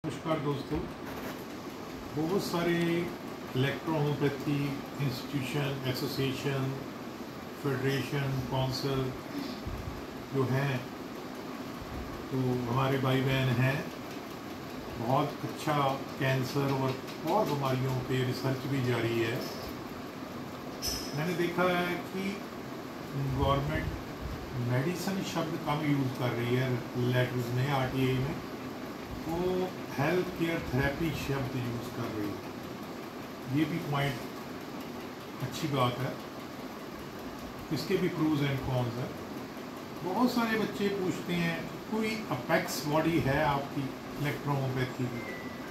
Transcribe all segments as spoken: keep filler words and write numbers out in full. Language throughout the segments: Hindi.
नमस्कार दोस्तों, बहुत सारे electrohomeopathy institution, association, federation, council जो हैं, तो हमारे भाई बहन हैं। बहुत अच्छा कैंसर और और बीमारियों पे रिसर्च भी जारी है। मैंने देखा है कि गवर्नमेंट मेडिसिन शब्द कम यूज़ कर रही है लेटर्स में, आरटीआई में, वो हेल्थ केयर थेरेपी शब्द यूज़ कर रही है। ये भी पॉइंट अच्छी बात है। इसके भी प्रोज एंड कॉन्स है। बहुत सारे बच्चे पूछते हैं कोई अपेक्स बॉडी है आपकी इलेक्ट्रोहोम्योपैथी की,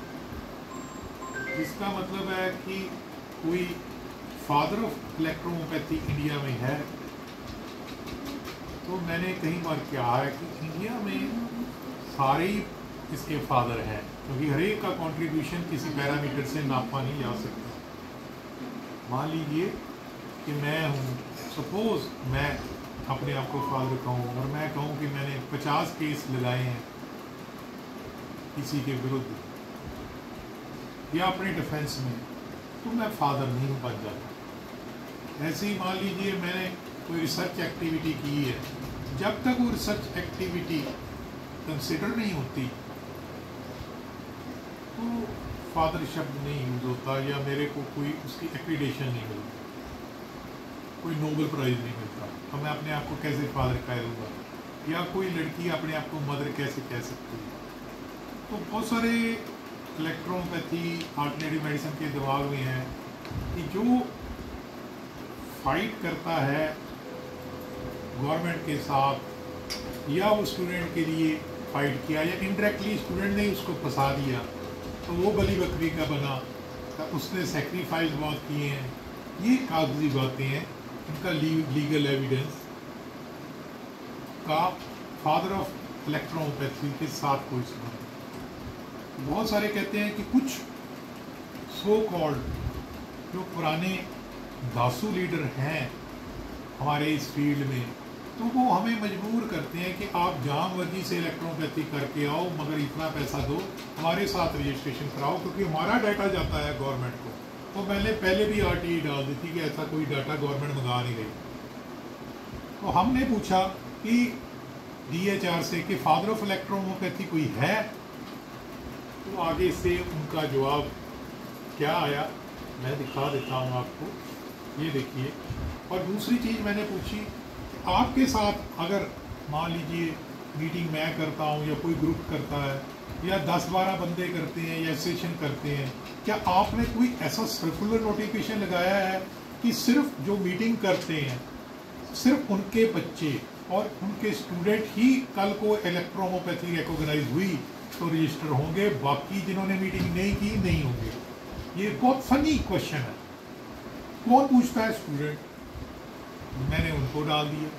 जिसका मतलब है कि कोई फादर ऑफ इलेक्ट्रोहोम्योपैथी इंडिया में है। तो मैंने कई बार कहा है कि इंडिया में सारे ही इसके फादर हैं, क्योंकि हर एक का कंट्रीब्यूशन किसी पैरामीटर से नापा नहीं जा सकता। मान लीजिए कि मैं हूँ, सपोज मैं अपने आप को फादर कहूँ और मैं कहूँ कि मैंने पचास केस लगाए हैं किसी के विरुद्ध या अपने डिफेंस में, तो मैं फादर नहीं बन जाता। ऐसे ही मान लीजिए मैंने कोई रिसर्च एक्टिविटी की है, जब तक वो रिसर्च एक्टिविटी कंसिडर नहीं होती तो फादर शब्द नहीं यूज होता, या मेरे को कोई उसकी एक्रीडेशन नहीं मिलती, कोई नोबेल प्राइज नहीं मिलता। तो मैं अपने आप को कैसे फादर कह दूँगा, या कोई लड़की अपने आप को मदर कैसे कह सकती है। तो बहुत सारे इलेक्ट्रोहोम्योपैथी अल्टरनेटिव मेडिसिन के दिमाग में है कि जो फाइट करता है गवर्नमेंट के साथ, या वो स्टूडेंट के लिए फाइट किया, या इनडायरेक्टली स्टूडेंट ने उसको फंसा दिया तो वो बली बकरी का बना, तो उसने सेक्रीफाइस बहुत किए हैं, ये कागजी बातें हैं। इनका लीगल एविडेंस का फादर ऑफ इलेक्ट्रोहोम्योपैथी के साथ कोई संबंध। बहुत सारे कहते हैं कि कुछ सो कॉल्ड जो पुराने दासू लीडर हैं हमारे इस फील्ड में, तो वो हमें मजबूर करते हैं कि आप जाम वर्जी से इलेक्ट्रोहोम्योपैथी करके आओ, मगर इतना पैसा दो, हमारे साथ रजिस्ट्रेशन कराओ, क्योंकि हमारा डाटा जाता है गवर्नमेंट को। तो मैंने पहले भी आरटीई डाल दी थी कि ऐसा कोई डाटा गवर्नमेंट मंगा नहीं रही। तो हमने पूछा कि डीएचआर से कि फादर ऑफ इलेक्ट्रोहोम्योपैथी कोई है, तो आगे से उनका जवाब क्या आया मैं दिखा देता हूँ आपको, ये देखिए। और दूसरी चीज़ मैंने पूछी, आपके साथ अगर मान लीजिए मीटिंग मैं करता हूँ या कोई ग्रुप करता है, या दस बारह बंदे करते हैं या सेशन करते हैं, क्या आपने कोई ऐसा सर्कुलर नोटिफिकेशन लगाया है कि सिर्फ जो मीटिंग करते हैं सिर्फ उनके बच्चे और उनके स्टूडेंट ही कल को इलेक्ट्रोहोम्योपैथी रिकॉग्नाइज हुई तो रजिस्टर होंगे, बाकी जिन्होंने मीटिंग नहीं की नहीं होंगे? ये बहुत फनी क्वेश्चन है। कौन पूछता है? स्टूडेंट। मैंने उनको डाल दिया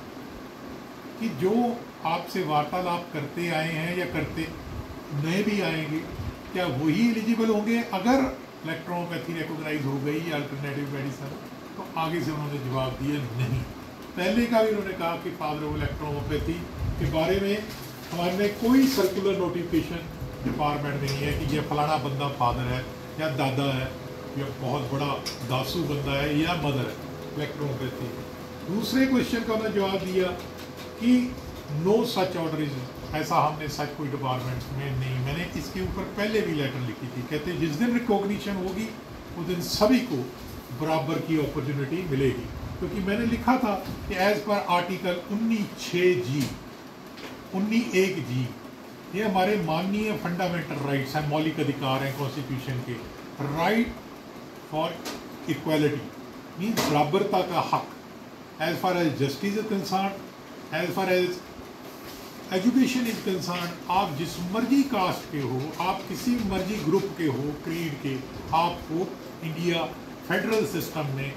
कि जो आपसे वार्तालाप करते आए हैं या करते नए भी आएंगे, क्या वही एलिजिबल होंगे अगर इलेक्ट्रोहोम्योपैथी रिकॉग्नाइज हो गई या अल्टरनेटिव मेडिसिन? तो आगे से उन्होंने जवाब दिया नहीं। पहले का भी उन्होंने कहा कि फादर ऑफ इलेक्ट्रोहोम्योपैथी के बारे में हमारे कोई सर्कुलर नोटिफिकेशन डिपार्टमेंट में नहीं है कि ये फलाना बंदा फादर है या दादा है या बहुत बड़ा दासू बंदा है या मदर है इलेक्ट्रोहोम्योपैथी। दूसरे क्वेश्चन का उन्होंने जवाब दिया कि नो सच ऑर्डर इज, ऐसा हमने सच कोई डिपार्टमेंट में नहीं। मैंने इसके ऊपर पहले भी लेटर लिखी थी, कहते जिस दिन रिकॉग्निशन होगी उस दिन सभी को बराबर की अपॉर्चुनिटी मिलेगी, क्योंकि मैंने लिखा था कि एज पर आर्टिकल उन्नीस छः जी उन्नीस एक जी, ये हमारे माननीय फंडामेंटल राइट्स हैं, मौलिक अधिकार हैं कॉन्स्टिट्यूशन के। राइट फॉर इक्वालिटी मीन्स बराबरता का हक, as far as justice is concern, as far as education is concern. आप जिस मर्जी कास्ट के हो, आप किसी मर्जी ग्रुप के हो, क्रीड के, आपको इंडिया फेडरल सिस्टम में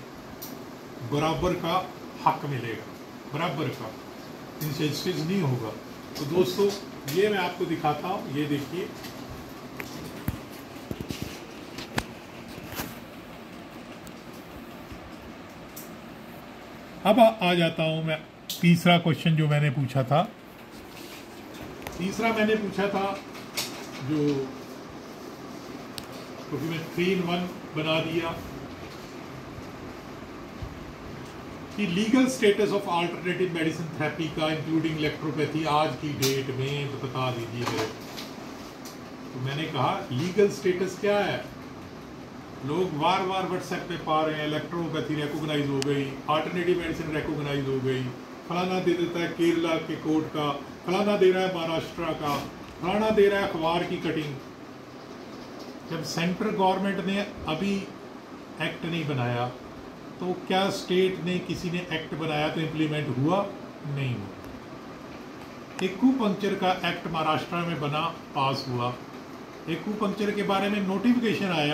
बराबर का हक मिलेगा, बराबर का, इंसेस्टिस नहीं होगा। तो दोस्तों ये मैं आपको दिखाता हूँ, ये देखिए। अब आ जाता हूँ मैं तीसरा क्वेश्चन जो मैंने पूछा था। तीसरा मैंने पूछा था जो क्योंकि मैं थ्री इन वन बना दिया कि legal status of alternative medicine therapy का इंक्लूडिंग इलेक्ट्रोपैथी आज की डेट में तो बता दीजिए मेरे। तो मैंने कहा लीगल स्टेटस क्या है। लोग बार बार व्हाट्सएप पे पा रहे हैं इलेक्ट्रोपैथी रिकॉग्नाइज हो गई, अल्टरनेटिव मेडिसिन रिकॉग्नाइज हो गई, फलाना दे देता है केरला के कोर्ट का, फलाना दे रहा है महाराष्ट्र का, फलाना दे रहा है अखबार की कटिंग। जब सेंट्रल गवर्नमेंट ने अभी एक्ट नहीं बनाया तो क्या स्टेट ने किसी ने एक्ट बनाया तो इम्प्लीमेंट हुआ? नहीं हुआ। एक्यूपंक्चर का एक्ट महाराष्ट्र में बना, पास हुआ। एक्यूपंक्चर के बारे में नोटिफिकेशन आया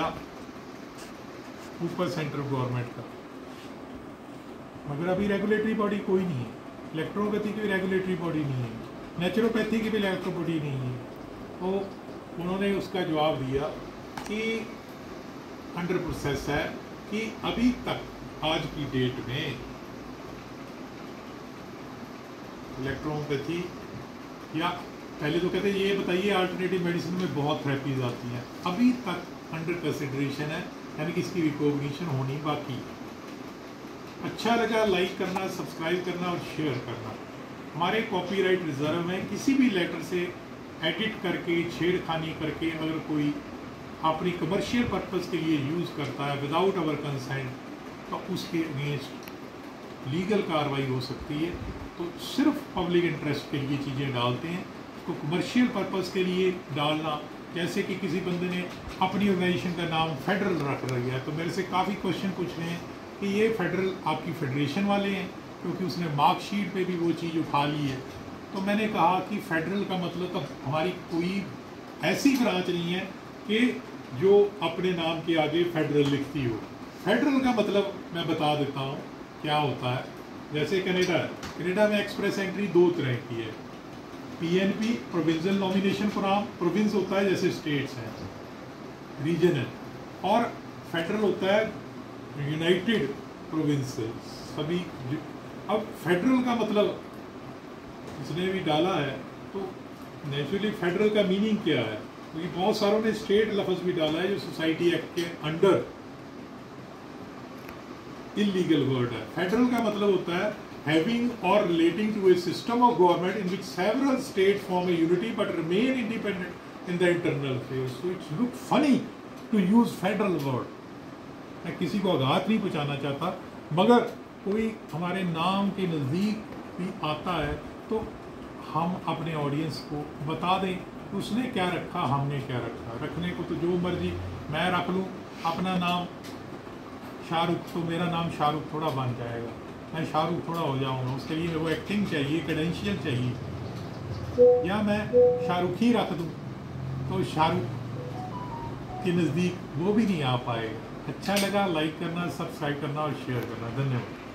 ऊपर सेंट्रल गवर्नमेंट का, मगर अभी रेगुलेटरी बॉडी कोई नहीं है। इलेक्ट्रोपैथी की भी रेगुलेटरी बॉडी नहीं है, नेचुरोपैथी की भी इलेक्ट्रो बॉडी नहीं है। तो उन्होंने उसका जवाब दिया कि अंडर प्रोसेस है कि अभी तक आज की डेट में इलेक्ट्रोपैथी या पहले तो कहते हैं ये बताइए अल्टरनेटिव मेडिसिन में बहुत थेरेपीज आती हैं, अभी तक अंडर कंसिडरेशन है, यानी कि इसकी रिकॉग्निशन होनी बाकी है। अच्छा लगा लाइक करना, सब्सक्राइब करना और शेयर करना। हमारे कॉपीराइट रिजर्व में किसी भी लेटर से एडिट करके छेड़खानी करके अगर कोई अपनी कमर्शियल पर्पस के लिए यूज़ करता है विदाउट अवर कंसेंट तो उसके अगेंस्ट लीगल कार्रवाई हो सकती है। तो सिर्फ पब्लिक इंटरेस्ट के लिए चीज़ें डालते हैं, तो कमर्शियल पर्पस के लिए डालना, जैसे कि किसी बंदे ने अपनी ऑर्गेनाइजेशन का नाम फेडरल रख रही है तो मेरे से काफ़ी क्वेश्चन पूछ रहे हैं कि ये फेडरल आपकी फेडरेशन वाले हैं, क्योंकि उसने मार्कशीट पे भी वो चीज़ उठा ली है। तो मैंने कहा कि फेडरल का मतलब तो हमारी कोई ऐसी ब्रांच नहीं है कि जो अपने नाम के आगे फेडरल लिखती हो। फेडरल का मतलब मैं बता देता हूँ क्या होता है। जैसे कनाडा है, कनाडा में एक्सप्रेस एंट्री दो तरह की है, PNP provincial nomination program, province होता है जैसे स्टेट्स हैं, रीजनल, और फेडरल होता है यूनाइटेड प्रोविंसेस सभी। अब फेडरल का मतलब इसने भी डाला है, तो नेचुरली फेडरल का मीनिंग क्या है, क्योंकि तो बहुत सारों ने स्टेट लफ्ज भी डाला है जो सोसाइटी एक्ट के अंडर इलीगल वर्ड है। फेडरल का मतलब होता है having or relating to a system of government in which several states form a unity but remain independent in the internal affairs. So it's look funny to use federal word. मैं किसी को आघात नहीं पहुंचाना चाहता, मगर कोई हमारे नाम के नज़दीक भी आता है तो हम अपने ऑडियंस को बता दें कि उसने क्या रखा, हमने क्या रखा। रखने को तो जो मर्जी मैं रख लूँ अपना नाम शाहरुख, तो मेरा नाम शाहरुख थोड़ा बन जाएगा, मैं शाहरुख थोड़ा हो जाऊंगा। उसके लिए वो एक्टिंग चाहिए, क्रेडेंशियल चाहिए। या मैं शाहरुख ही रख दूं तो शाहरुख के नज़दीक वो भी नहीं आ पाएगा। अच्छा लगा लाइक करना, सब्सक्राइब करना और शेयर करना। धन्यवाद।